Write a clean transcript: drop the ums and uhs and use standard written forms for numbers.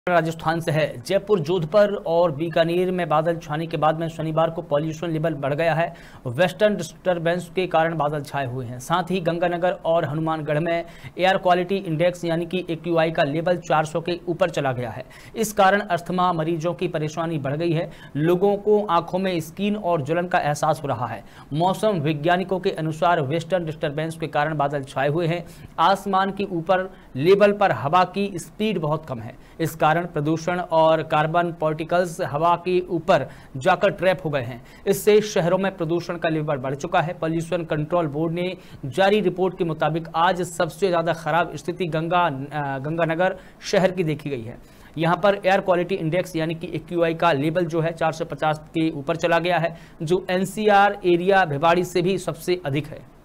राजस्थान से है। जयपुर, जोधपुर और बीकानेर में बादल छाने के बाद में शनिवार को पॉल्यूशन लेवल बढ़ गया है। वेस्टर्न डिस्टर्बेंस के कारण बादल छाए हुए हैं। साथ ही गंगानगर और हनुमानगढ़ में एयर क्वालिटी इंडेक्स यानी कि AQI का लेवल 400 के ऊपर चला गया है। इस कारण अस्थमा मरीजों की परेशानी बढ़ गई है। लोगों को आंखों में स्किन और जलन का एहसास हो रहा है। मौसम वैज्ञानिकों के अनुसार वेस्टर्न डिस्टर्बेंस के कारण बादल छाए हुए हैं। आसमान के ऊपर लेवल पर हवा की स्पीड बहुत कम है। इस कारण प्रदूषण और कार्बन पार्टिकल्स हवा के ऊपर जाकर ट्रैप हो गए हैं। इससे शहरों में प्रदूषण का लेवल बढ़ चुका है। पॉल्यूशन कंट्रोल बोर्ड ने जारी रिपोर्ट के मुताबिक आज सबसे ज्यादा खराब स्थिति गंगानगर शहर की देखी गई है। यहाँ पर एयर क्वालिटी इंडेक्स यानी कि AQI का लेवल जो है 450 के ऊपर चला गया है, जो NCR एरिया भिवाड़ी से भी सबसे अधिक है।